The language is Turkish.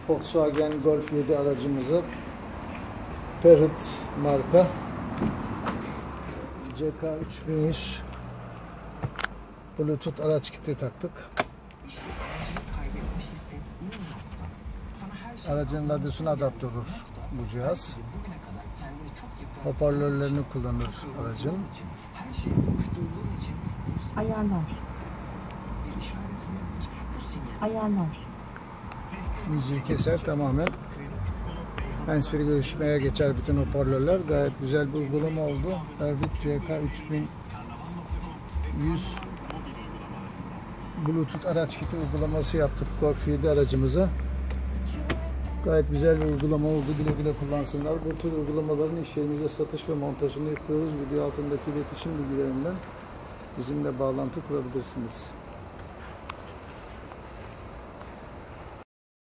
Volkswagen Golf 7 aracımıza Parrot marka CK3100 Bluetooth araç kiti taktık. Aracın radyosuna adapte olur bu cihaz. Hoparlörlerini kullanır aracın. Ayarlar. Müziği keser tamamen. Handsfree görüşmeye geçer bütün hoparlörler. Gayet güzel bir uygulama oldu. Parrot CK3100 Bluetooth araç kiti uygulaması yaptık Golf 7 aracımıza. Gayet güzel bir uygulama oldu. Güle güle kullansınlar. Bu tür uygulamaların iş yerimizde satış ve montajını yapıyoruz. Video altındaki iletişim bilgilerinden bizimle bağlantı kurabilirsiniz.